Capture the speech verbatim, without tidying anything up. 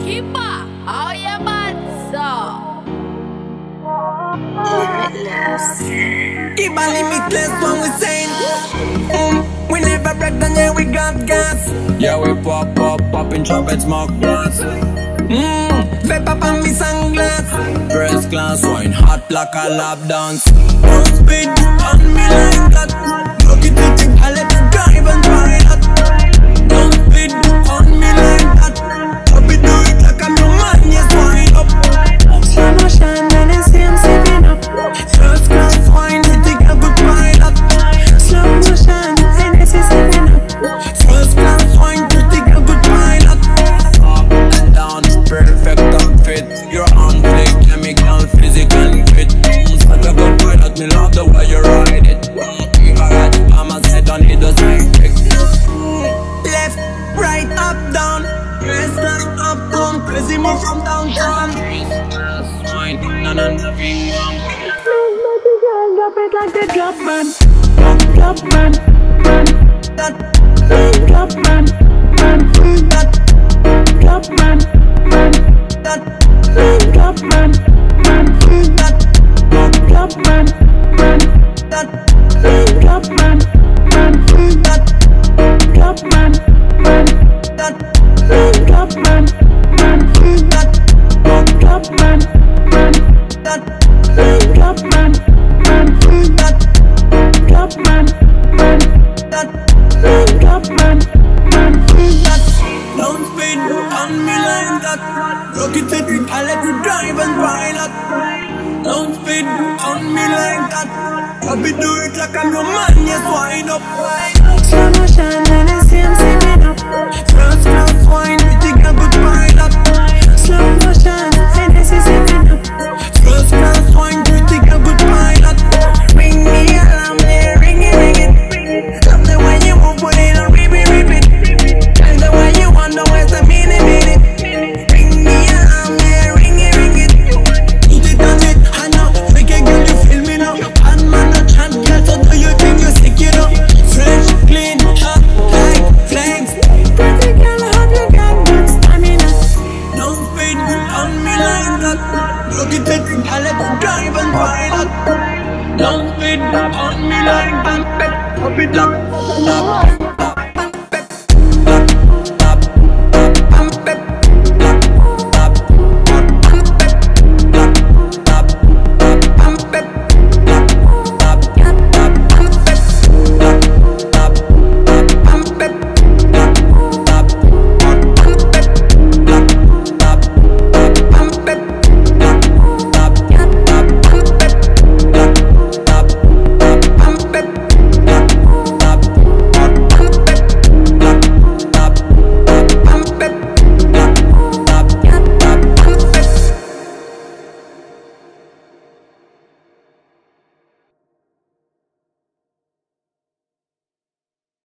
Keeper, how you bad, sir? Limitless. Keep a limitless when we saying mm, we never break down, yeah, we got gas. Yeah, we pop, pop, pop in trumpet, smoke glass. Mmm, vape up on me sunglass. First class wine, hot like a lap dance. Don't speed on me like that. Look at the thing, I let you drive and ride that. Don't speed on me like that. I'll be do it like I'm your man, yes, wind up. Slow motion, and I see I'm sipping up. First class wine, we think I could ride that. Slow motion, and I see sipping up. First class wine, we think I could ride that. Up and down, perfect outfit. You're on flick, chemical, physical fit. Such a good boy that me love the way you ride it. If I got you by my side, don't need a side trick. Left, right, up, down. Press down, up, down. Crazy move from downtown. Wine, none of the big one. Drop it like the drop man. Drop man, man. That drop man, man. That drop man, man. That drop man, man. That drop man, man. That drop man, man. That drop man, man. That drop man, man. That drop man, man. That drop man, man. That drop man, man. That drop man, man. That don't speed on me like that. Rock it, let it, I let you drive and ride that. Don't speed on me like that. I'll be do it like I'm your man, yes, wind up. Slow motion, and I see I'm sipping up. First class wine, we think I could buy that. Slow motion, and I see sipping up. First class wine, we think I could buy that. Ring me alarm, yeah, ring it, ring it. Love the way you move, put it on, rip it, rip it. Tell the way you want, the ways a minute, minute. Ring me alarm, yeah, ring it, ring it. Put it on it, I know, make a girl, you feel me now. And man, a chant, girl, so do you think you sick, you know? Fresh, clean, hot, like flames. Pretty girl, have you got good stamina? Don't speed on me like that. Look at it, I let you drive and ride that. Don't speed on me like that. I'll be done.